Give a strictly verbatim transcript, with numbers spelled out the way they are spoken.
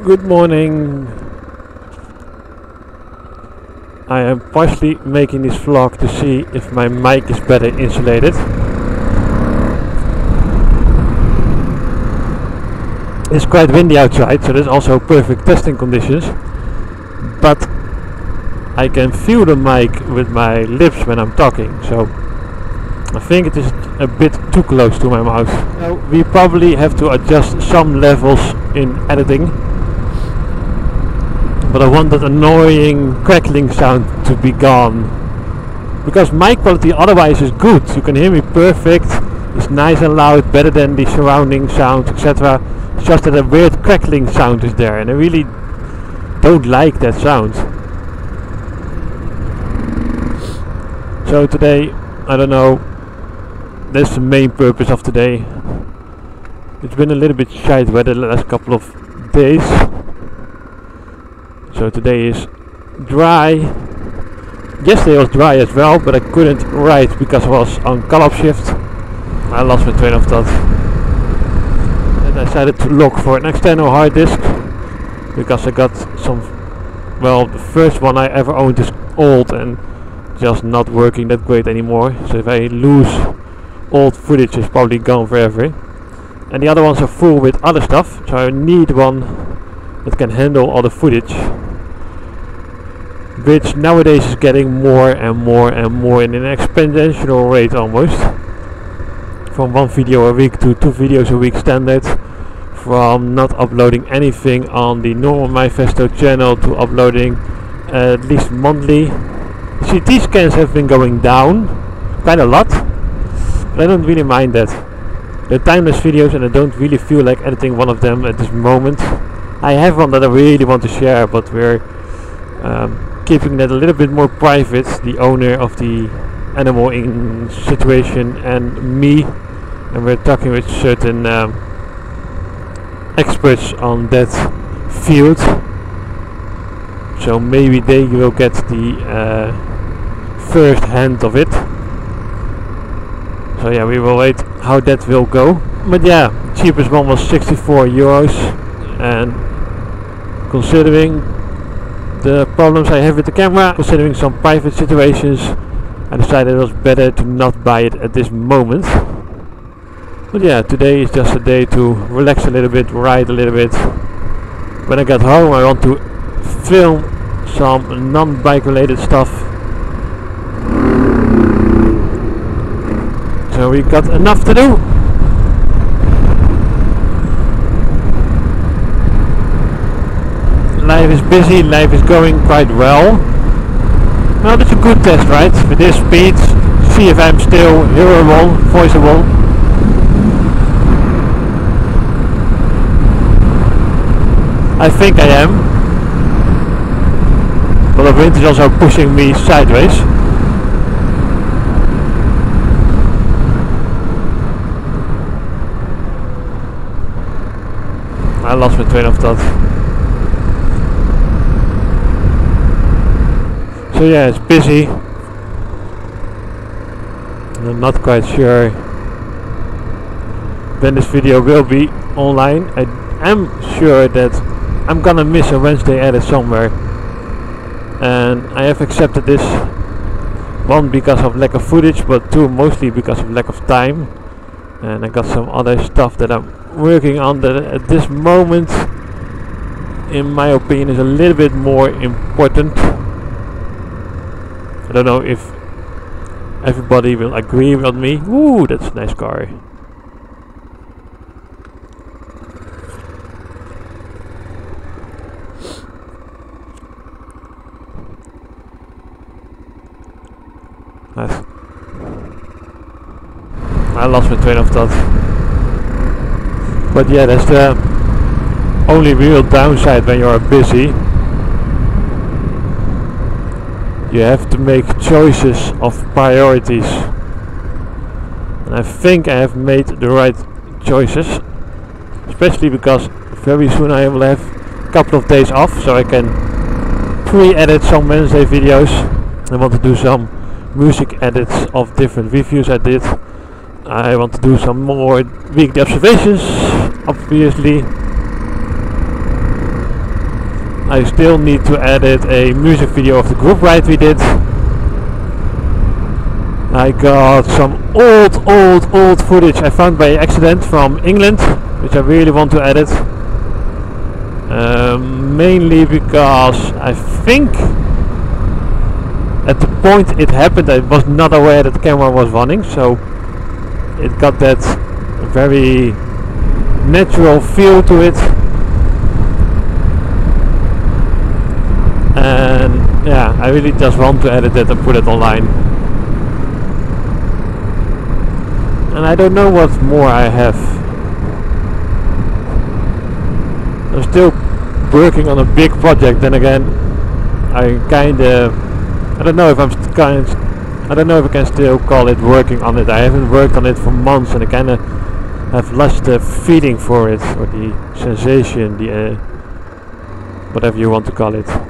Good morning. I am partially making this vlog to see if my mic is better insulated. It's quite windy outside, so there's also perfect testing conditions. But I can feel the mic with my lips when I'm talking, so I think it is a bit too close to my mouth. So we probably have to adjust some levels in editing. But I want that annoying crackling sound to be gone. Because mic quality otherwise is good. You can hear me perfect. It's nice and loud, better than the surrounding sound, et cetera. It's just that a weird crackling sound is there, and I really don't like that sound. So today, I don't know, that's the main purpose of today. It's been a little bit shite weather the last couple of days. So today is dry. Yesterday was dry as well, but I couldn't write because I was on call-up shift. I lost my train of thought. And I decided to look for an external hard disk because I got some. Well, the first one I ever owned is old and just not working that great anymore. So if I lose old footage, it's probably gone forever. And the other ones are full with other stuff, so I need one that can handle all the footage, which nowadays is getting more and more and more in an exponential rate almost. From one video a week to two videos a week standard. From not uploading anything on the normal MyFesto channel to uploading uh, at least monthly. C T scans have been going down quite a lot, but I don't really mind that. They're timeless videos and I don't really feel like editing one of them at this moment. I have one that I really want to share, but we're um, keeping that a little bit more private, the owner of the animal in situation and me, and we're talking with certain um, experts on that field, so maybe they will get the uh, first hand of it. So yeah, we will wait how that will go. But yeah, cheapest one was sixty-four euros, and considering the problems I have with the camera, considering some private situations, I decided it was better to not buy it at this moment. But yeah, today is just a day to relax a little bit, write a little bit. When I get home I want to film some non-bike related stuff. So we got enough to do. Life is busy, life is going quite well. Well, that's a good test, right? With this speed, see if I'm still hearable, voiceable. I think I am. But the wind is also pushing me sideways. I lost my train of thought. So yeah, it's busy. And I'm not quite sure when this video will be online. I am sure that I'm gonna miss a Wednesday edit somewhere. And I have accepted this. One, because of lack of footage, but two, mostly because of lack of time. And I got some other stuff that I'm working on that at this moment, in my opinion, is a little bit more important. I don't know if everybody will agree with me. Ooh, that's a nice car. Nice. I lost my train of thought. But yeah, that's the only real downside when you are busy. You have to make choices of priorities. And I think I have made the right choices. Especially because very soon I will have a couple of days off, so I can pre-edit some Wednesday videos. I want to do some music edits of different reviews I did. I want to do some more weekly observations, obviously. I still need to edit a music video of the group ride we did. I got some old, old, old footage I found by accident from England, which I really want to edit. Um, mainly because I think at the point it happened I was not aware that the camera was running, so it got that very natural feel to it. And yeah, I really just want to edit it and put it online. And I don't know what more I have. I'm still working on a big project. Then again, I kinda, I don't know if I'm st kind, I don't know if I can still call it working on it. I haven't worked on it for months, and I kinda have lost the feeling for it, or the sensation, the uh, whatever you want to call it.